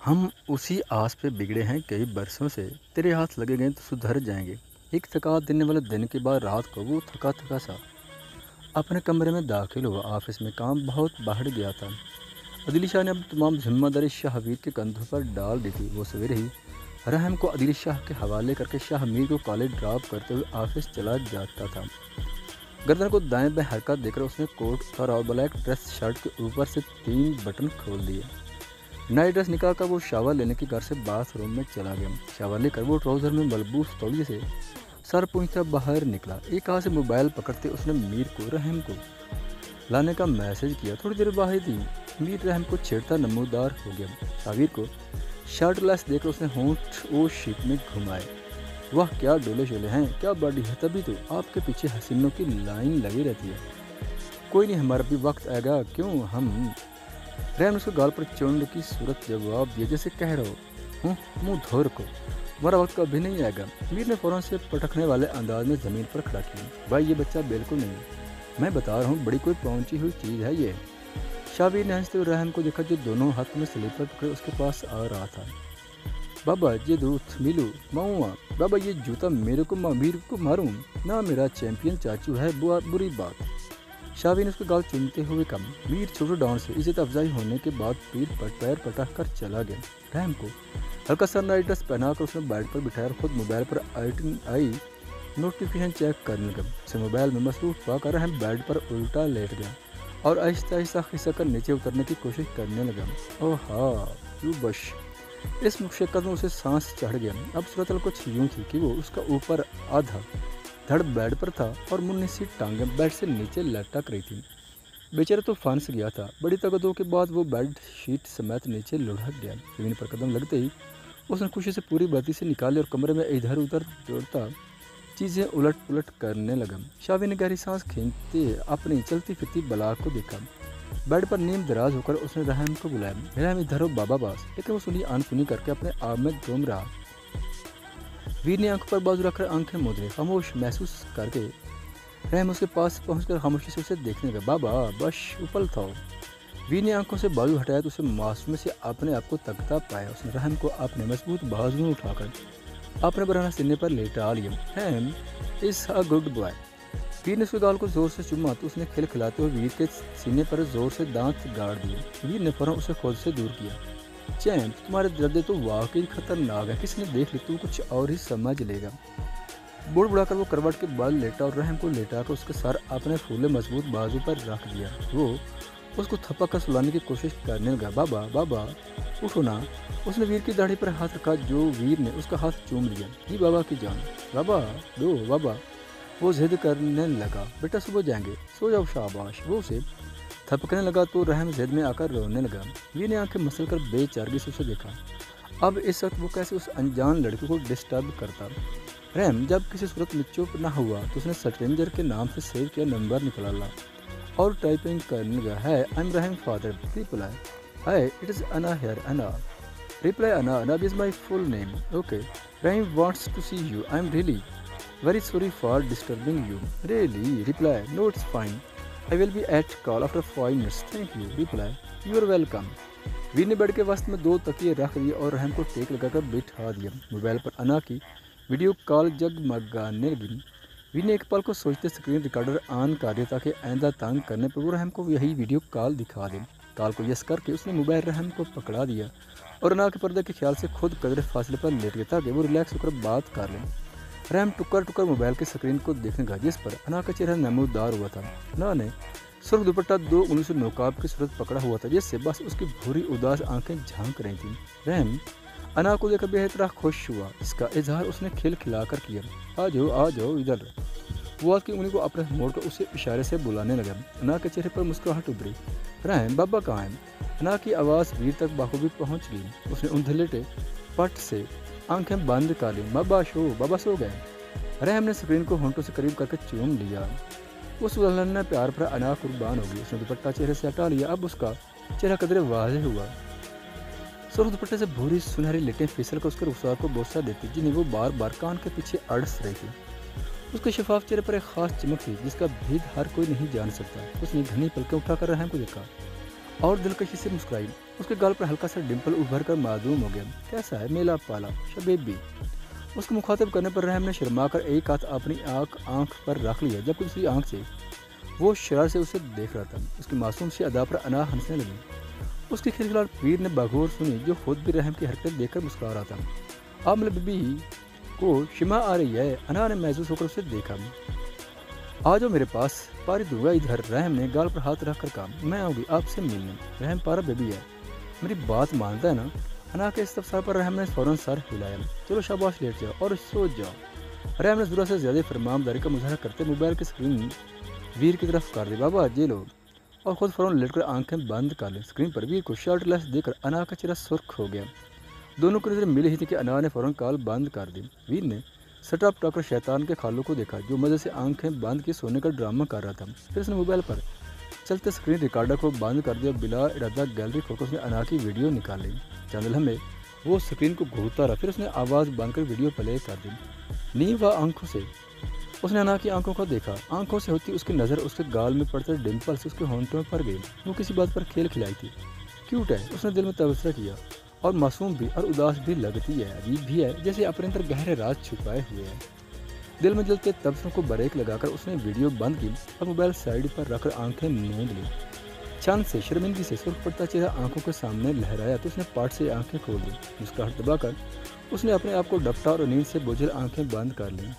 हम उसी आस पे बिगड़े हैं कई बरसों से। तेरे हाथ लगेंगे तो सुधर जाएंगे। एक थका देने वाले दिन के बाद रात को वो थका थका सा अपने कमरे में दाखिल हुआ। ऑफिस में काम बहुत बढ़ गया था। अदिल शाह ने अब तमाम जिम्मेदारी शाहवीर के कंधों पर डाल दी थी। वो सवेरे ही रहम को अदिल शाह के हवाले करके शाहमीर को कॉलेज ड्रॉप करते हुए ऑफिस चला जाता था। गर्दन को दाएं बाएं हरकत देकर उसने कोट उतारा और ब्लैक ड्रेस शर्ट के ऊपर से 3 बटन खोल दिए। नाइट ड्रेस निकाल कर वो शावर लेने के घर से बाथरूम में चला गया। शावर लेकर वो ट्राउज़र में मलबूस तौलिए से सर पूंछता बाहर निकला। एक हाथ से मोबाइल पकड़ते उसने मीर को रहम को लाने का मैसेज किया। थोड़ी देर बाद ही मीर रहम को छेड़ता नमूदार हो गया। शावीर को शर्टलेस देखकर उसने होंठ ओ शिप में घुमाए। वाह क्या डोले शोले हैं, क्या बॉडी है, तभी तो आपके पीछे हसीनों की लाइन लगी रहती है। कोई नहीं, हमारा भी वक्त आएगा, क्यों हम। रहम ने उसको गाल पर चुंड की सूरत जवाब दिया जैसे कह रहे हो मुंह धो रखो, हमारा वक्त कभी नहीं आएगा। मीर ने फौरन से पटकने वाले अंदाज में ज़मीन पर खड़ा किया। भाई ये बच्चा बिल्कुल नहीं, मैं बता रहा हूँ, बड़ी कोई पहुंची हुई चीज़ है ये। शावीर ने हंसते हुए रहम को देखा जो दोनों हाथ में स्लीपर पकड़े उसके पास आ रहा था। बाबा ये दूध मिलू माऊआ, बाबा ये जूता मेरे को मीर को मारूं ना, मेरा चैंपियन चाचू है, बुरी बात। शावी ने उसका गाल चूमते हुए कहा। मीर छोटे डाउन से इज्जत अफजाई होने के बाद पैर पटक कर चला गया। रहम को हल्का सा नाइट ड्रेस पहनाकर उसने बेड पर बिठाया और खुद मोबाइल पर आई नोटिफिकेशन चेक करने लगा। उसे मोबाइल में मसरूफ पाकर रहम बेड पर उल्टा लेट गया और आहिस्ता आहिस्ता खिसक कर नीचे उतरने की कोशिश करने लगा। ओह हाँ यू बश। इस मुशक्कत में उसे सांस चढ़ गया। अब सूरत कुछ यूँ थी कि वो उसका ऊपर आधा धड़ बेड पर था और मुन्नी सी टांगें बेड से नीचे लटक रही थी। बेचारा तो फंस गया था। बड़ी ताकतों के बाद वो बेड शीट समेत नीचे लुढ़क गया। जमीन पर कदम लगते ही उसने खुशी से पूरी बत्ती से निकाली और कमरे में इधर उधर दौड़ता चीज़ें उलट पुलट करने लगा। शावी ने गहरी सांस खींचते अपनी चलती फिरती बला को देखा। बेड पर नीम दराज होकर उसने रहम को बुलाया। रहम इधर हो बाबा पास, लेकिन वो सुनी अनसुनी करके अपने आप में घूम रहा। वीर ने आंखों पर बाजू रखकर आंखें मूंद ली। खामोश महसूस करके रहम उसके पास पहुंचकर खामोशी से उसे देखने लगा। बाबा बश उपल था। वीर ने आंखों से बाजू हटाया तो उसे मासूमी से अपने आप को तकता पाया। उसने रहम को अपने मजबूत बाजू में उठाकर अपने बराना सीने पर लेटा लिया। Reham is a good boy. Veer ने उसके गाल को जोर से चूमा तो उसने खिलखिलाते हुए वीर के सीने पर जोर से दांत गाड़ दिए। वीर ने फौरन उसे खुद से दूर किया। चैंप तुम्हारे दर्द तो वाकई खतरनाक है, किसने देख ली तू कुछ और ही समझ लेगा। बुढ़ बुढ़ाकर वो करवट के बल लेटा और रहम को लेटाकर उसके सर अपने फूले मजबूत बाजू पर रख दिया। वो उसको थपक कर सुलाने की कोशिश करने लगा। बाबा बाबा उठो ना। उसने वीर की दाढ़ी पर हाथ रखा जो वीर ने उसका हाथ चूम लिया। जी बाबा की जान, बाबा दो बाबा। वो जिद करने लगा। बेटा सुबह जाएंगे, सो जाओ शाबाश। वो उसे थपकने लगा तो रहम जिद में आकर रोने लगा। वीर ने आंखें मसल कर बेचारगी से उसे देखा। अब इस वक्त वो कैसे उस अनजान लड़की को डिस्टर्ब करता। रहम जब किसी सूरत में चुप न हुआ तो उसने स्ट्रेंजर के नाम से सेव किया नंबर निकाला और टाइपिंग करने लगा। है I am Reham father reply. Hi it is Anna here Anna. Reply Anna. Anna is my full name. Okay Reham wants to see you. I am really very sorry for disturbing you. Really? Reply. No, it's fine. I will be at call after 5 minutes. Thank you. Reply. You are welcome. Veer ने bed के वस्त में 2 तकिए रख दिए और रहम को टेक लगाकर बिठा दिया। मोबाइल पर अना की वीडियो कॉल जगमगाने लगी। वीर ने एक पल को सोचते स्क्रीन रिकॉर्डर ऑन कर दिया ताकि आइंदा तंग करने पर वो रहम को यही वीडियो कॉल दिखा दे। कॉल को यस करके उसने मोबाइल रहम को पकड़ा दिया और अना के पर्दे के ख्याल से खुद कदरे फासले पर लेट गया ताकि वो रिलैक्स होकर बात कर लें। रहम टुकर टुकर मोबाइल की स्क्रीन को देखने लगा जिस पर अना का चेहरा नमूदार हुआ था। अना ने सुर्ख दुपट्टा 2 उंगली से नौकाब की सूरत पकड़ा हुआ था जिससे बस उसकी भूरी उदास आंखें झांक रही थीं। रहम अना को देखकर बेहद तरह खुश हुआ। इसका इजहार उसने खिलखिलाकर किया। आ जाओ इधर। वो हाथ की उंगली को अपने मोड़कर उसे इशारे से बुलाने लगा। अना के चेहरे पर मुस्कुराहट उभरी। रहम बाबा कहाँ है। अना की आवाज़ वीर तक बाखूबी पहुँच गई। उसने उंधलेटे पट से आंखें बंद कर ली। बाबा सो गए। रहम ने स्क्रीन को होंठों से करीब करके चूम लिया। उस दुल्हन ने प्यार पर अना कुर्बान होगी। उसने दुपट्टा चेहरे से हटा लिया। अब उसका चेहरा कदरे वाज़ेह हुआ। सुर्ख दुपट्टे से भूरी सुनहरी लेटें फिसल कर उसके रुखसार को बोसा देती जिन्हें वो बार बार कान के पीछे अड़स रही थी। उसके शफाफ चेहरे पर एक खास चमक थी जिसका भेद हर कोई नहीं जान सकता। उसने घनी पलकें उठाकर रहम को देखा और दिलकशी से मुस्कुराई। उसके गाल पर हल्का सा डिंपल उभर कर मासूम हो गया। कैसा है मेला पाला शबीब भी? उसको मुखातिब करने पर रहम ने शर्माकर एक हाथ अपनी आंख पर रख लिया, जबकि दूसरी आंख से वो शरारत से उसे देख रहा था। उसकी मासूम सी अदा पर अना हंसने लगी। उसकी खिलखिलाहट वीर ने बगौर सुनी, जो खुद भी रहम की हरकत देखकर मुस्कुरा रहा था। अब मेरे बीबी को शिमा आ रही है, अना ने महसूस होकर उसे देखा। आ जाओ मेरे पास, पारी दूंगा इधर। रहम ने गाल पर हाथ रख कर कहा, मैं आऊँगी आपसे मिलने। रहम पारा बेबी है, मेरी बात मानता है ना? अना के इस्तफसार पर रहम ने फौरन सर हिलाया। चलो शाबाश, लेट जाओ और सो जाओ। रहम ने ज़रूरत से ज़्यादा फरमामदारी का मुजाहरा करते मोबाइल की स्क्रीन वीर की तरफ कर दी। बाबा ये लो, और खुद फौरन लेटकर आंखें बंद कर ली। स्क्रीन पर वीर को शर्टलेस देखकर अना का चेहरा सुर्ख हो गया। दोनों की नजरें मिल ही थी कि अना ने फौरन कॉल बंद कर दी। वीर ने सटा पटाकर शैतान के खालू को देखा, जो मज़े से आंखें बंद किए सोने का ड्रामा कर रहा था। फिर उसने मोबाइल पर चलते स्क्रीन रिकॉर्डर को बंद कर दिया। बिला इरादा गैलरी खोलकर उसने अना की वीडियो निकाली। चंद लम्हे वो स्क्रीन को घूरता रहा, फिर उसने आवाज़ बंद कर वीडियो प्ले कर दी। नींव व आंखों से उसने अना की आंखों को देखा। आंखों से होती उसकी नज़र उसके गाल में पड़ते डिम्पल से उसके होंठों पर गई। वो किसी बात पर खेल खिलाई थी। क्यूट है, उसने दिल में तबसरा किया, और मासूम भी और उदास भी लगती है, अजीब भी है, जैसे अपने अंदर गहरे राज छुपाए हुए हैं। दिल में जलते तबसरों को ब्रेक लगाकर उसने वीडियो बंद की और मोबाइल साइड पर रखकर आंखें मूंद ली। चांद से शर्मिंदगी से सुर्ख पड़ता चेहरा आंखों के सामने लहराया तो उसने पाट से आंखें खोल दी। मुस्कुराहट दबाकर उसने अपने आप को डपटा और नींद से बोझल आंखें बंद कर लीं।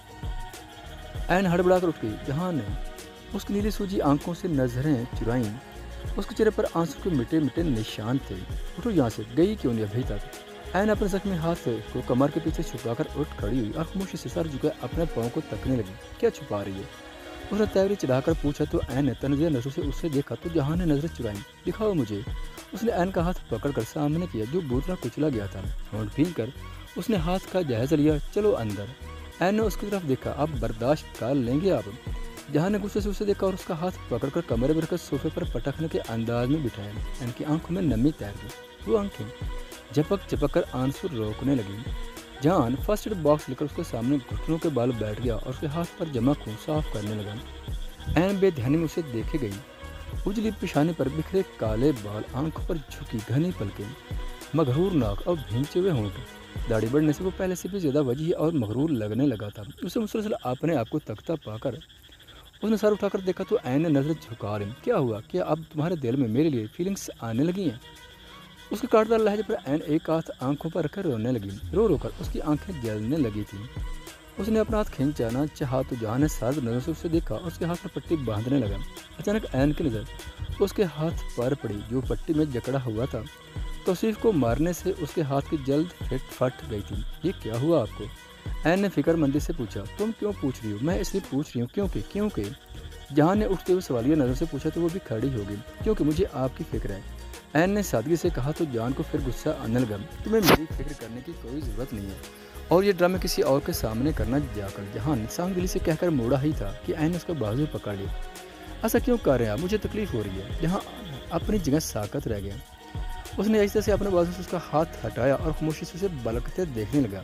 ऐन हड़बड़ाकर उठ गई। जहां ने उसकी नीली सूजी आंखों से नजरें चुराईं। उसके चेहरे पर आंसू के मिटे मिटे निशान थे। उठो यहाँ से, गई क्यों नहीं अभी तक? ऐन अपने जख्मी हाथ को कमर के पीछे छुपाकर उठ खड़ी हुई और खामोशी से सर झुकाए अपने पाँव को तकने लगी। क्या छुपा रही है? उसने तैयारी चढ़ाकर पूछा तो ऐन ने तनज़िया नजरों से उससे देखा तो जहां ने नजरें चुराईं। दिखाओ मुझे। उसने ऐन का हाथ पकड़कर सामने किया, जो बूतरा कुचला गया था। होंठ भीग कर उसने हाथ का जायजा लिया। चलो अंदर। ऐन ने उसकी तरफ देखा। अब बर्दाश्त कर लेंगे आप? जहां ने गुस्से से उसे देखा और उसका हाथ पकड़कर कमरे में रखकर सोफे पर पटकने के अंदाज में बिठाया। इनकी आंखों में नमी तैर गई। वो आंखें झपक झपक कर आंसू रोकने लगी। जान फर्स्ट एड बॉक्स लेकर उसके सामने घुटनों के बाल बैठ गया और उसके हाथ पर जमा खून साफ करने लगा। ऐन बेध्यानी में उसे देखे गई। उजली पेशानी पर बिखरे काले बाल, आंखों पर झुकी घनी पलकें, मगरूर नाक और भींचे हुए होंठ। दाढ़ी बढ़ने से वो पहले से भी ज्यादा वजीह और मगरूर लगने लगा था। उसे मुसलसल अपने आप को तकता पाकर उसने सर उठाकर देखा तो ऐन ने नजर झुका ली। क्या हुआ? क्या अब तुम्हारे दिल में मेरे लिए फीलिंग्स आने लगी हैं? उसके काटदार लहजे पर ऐन एक हाथ आंखों पर रखकर रोने लगी। रो रो कर उसकी आंखें जलने लगी थी। उसने अपना हाथ खींचाना चाहा तो जहां ने सर्द नजर से उसे देखा और उसके हाथ पर पट्टी बांधने लगा। अचानक ऐन की नज़र उसके हाथ पर पड़ी, जो पट्टी में जकड़ा हुआ था। तौसीफ को मारने से उसके हाथ की जल्द फट गई थी। ये क्या हुआ आपको? ऐन ने फिक्रमंदी से पूछा। तुम क्यों पूछ रही हो? मैं इसलिए पूछ रही हूँ क्योंकि जहां ने उठते हुए सवालिया नज़र से पूछा तो वो भी खड़ी हो गई। क्योंकि मुझे आपकी फिक्र है। ऐन ने सादगी से कहा तो जान को फिर गुस्सा आने लगा। तुम्हें मेरी फिक्र करने की कोई ज़रूरत नहीं है, और ये ड्रामे किसी और के सामने करना जाकर। जहान सांगदिली से कहकर मोड़ा ही था कि ऐन ने उसका बाजू पकड़ लिया। ऐसा क्यों कर रहे हैं आप? मुझे तकलीफ हो रही है। जहाँ अपनी जगह साकत रह गया। उसने ऐसे से अपने बाजू से उसका हाथ हटाया और खामोशी से उसे बलकते देखने लगा।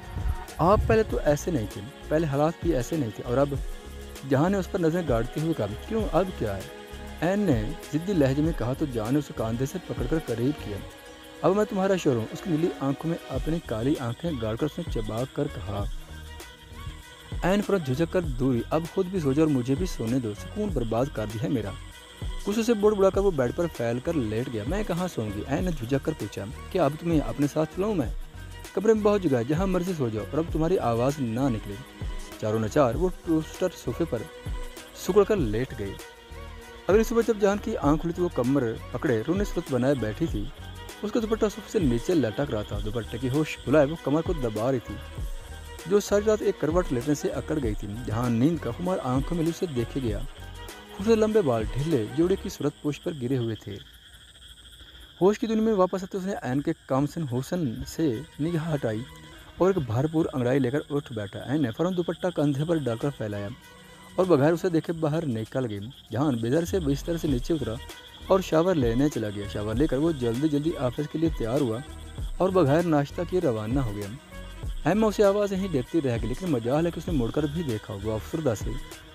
आप पहले तो ऐसे नहीं थे, पहले हालात भी ऐसे नहीं थे, और अब? जहां ने उस पर नजरें गाड़ते हुए कहा। क्यों, अब क्या है? ऐन ने जिद्दी लहजे में कहा तो जान ने उसे कंधे से पकड़कर करीब किया। अब मैं तुम्हारा शोर हूँ। उसकी नीली आंखों में अपनी काली आंखें गाड़कर उसने चबा कर कहा। ऐन फौरन झुझक कर दूरी। अब खुद भी सो जाओ और मुझे भी सोने दो, सुकून बर्बाद कर दिया है मेरा। गुस्से से बोर्ड बुलाकर वो बेड पर फैल कर लेट गया। मैं कहाँ सोऊंगी? ऐन ने झुझक कर पूछा। क्या अब तुम्हें अपने साथ चलाऊँ मैं? कमरे में बहुत जगह है, जहाँ मर्जी सो जाओ, और अब तुम्हारी आवाज़ ना निकले। चारों नचार वो टोस्टर सोफे पर सुकड़ कर लेट गए। अगली सुबह जब जान की आंख खुली तो वो कमर पकड़े रोने सूरत बनाए बैठी थी। उसका दुपट्टा सोफे से नीचे लटक रहा था। दुपट्टे की होश भुलाए वो कमर को दबा रही थी, जो सारी रात एक करवट लेटने से अकड़ गई थी। जहाँ नींद का खुमार आंखों में उसे देखे गया। उसके लंबे बाल ढीले जोड़े की सूरत पोश पर गिरे हुए थे। होश की दुनिया में वापस आते उसने ऐन के कामसन हुसन से निगाह हटाई और एक भरपूर अंगड़ाई लेकर उठ बैठा। ऐन ने फौरन दुपट्टा कंधे पर डालकर फैलाया और बगैर उसे देखे बाहर निकल गई। जहान बेदर से बिस्तर से नीचे उतरा और शावर लेने चला गया। शावर लेकर वो जल्दी जल्दी ऑफिस के लिए तैयार हुआ और बगैर नाश्ता किए रवाना हो गया। एम्मा उसे आवाज़ ही देती रह गई, लेकिन मजाल है कि उसने मुड़कर भी देखा। वो अफसरदा से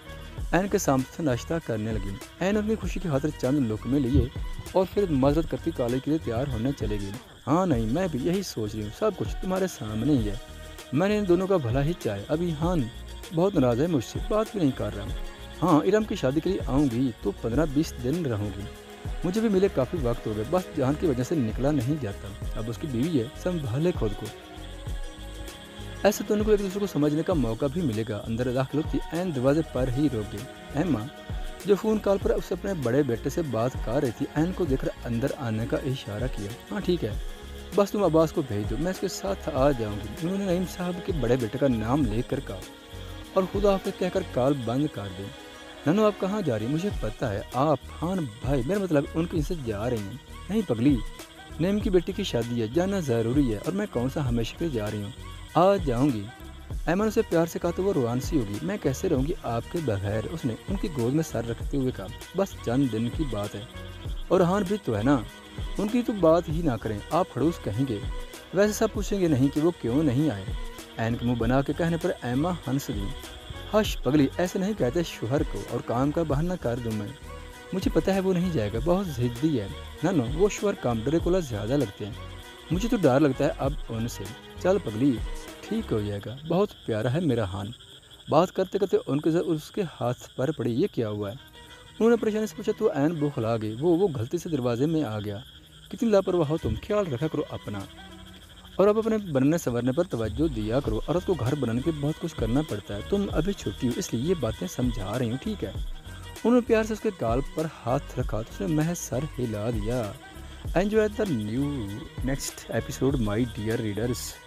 ऐन के सामने से नाश्ता करने लगी। ऐन अपनी खुशी की खातिर चंद लुकमे लिए और फिर मजरत करती कॉलेज के लिए तैयार होने चलेगी। हाँ नहीं, मैं भी यही सोच रही हूँ, सब कुछ तुम्हारे सामने ही है। मैंने इन दोनों का भला ही चाहे। अभी हान बहुत नाराज़ है मुझसे, बात भी नहीं कर रहा। हाँ, इरम की शादी के लिए आऊँगी तो 15-20 दिन रहूँगी। मुझे भी मिले काफ़ी वक्त हो गए, बस जान की वजह से निकला नहीं जाता। अब उसकी बीवी है, संभाले खुद को। ऐसे दोनों को एक दूसरे को समझने का मौका भी मिलेगा। अंदर दाखिल होती ऐन दरवाजे पर ही रोक गई। एम्मा जो फ़ोन कॉल पर उससे अपने बड़े बेटे से बात कर रही थी, ऐन को देखकर अंदर आने का इशारा किया। हाँ ठीक है, बस तुम अब्बास को भेज दो, मैं इसके साथ आ जाऊंगी। उन्होंने नईम साहब के बड़े बेटे का नाम लेकर कहा और खुदा हाफिज़ कहकर कॉल बंद कर दी। नानू आप कहाँ जा रही हैं? मुझे पता है आप खान भाई, मेरा मतलब उनके से जा रही हैं। नहीं पगली, नईम की बेटी की शादी है, जाना ज़रूरी है। और मैं कौन सा हमेशा के जा रही हूँ, आ जाऊँगी। ऐमन उसे प्यार से कहा तो वो रुआन सी होगी। मैं कैसे रहूँगी आपके बगैर? उसने उनकी गोद में सर रखते हुए कहा। बस चंद दिन की बात है और हान भी तो है ना, उनकी तो बात ही ना करें, आप खड़ूस कहेंगे। वैसे सब पूछेंगे नहीं कि वो क्यों नहीं आए। ऐन के मुँह बना के कहने पर एम्मा हंस दी। हश पगली, ऐसे नहीं कहते शोहर को, और काम का बहाना कर दूँ मैं। मुझे पता है वो नहीं जाएगा, बहुत ज़िद्दी है। ना नो, वो शोहर काम डरे को ज़्यादा लगते हैं। मुझे तो डर लगता है अब उनसे। चल पगली, ठीक हो जाएगा, बहुत प्यारा है मेरा हान। बात करते करते उनके उसके हाथ पर पड़ी। ये क्या हुआ है? उन्होंने परेशानी से पूछा तो ऐन बौखला गई। वो गलती से दरवाजे में आ गया। कितनी लापरवाह हो तुम, ख्याल रखा करो अपना, और अब अपने बनने संवरने पर तवज्जो दिया करो। औरत को घर बनाने के बहुत कुछ करना पड़ता है। तुम अभी छोटी हो इसलिए ये बातें समझा रही हूँ, ठीक है? उन्होंने प्यार से उसके गाल पर हाथ रखा तो उसने महज सर हिला दिया। Enjoy the new next episode my dear readers.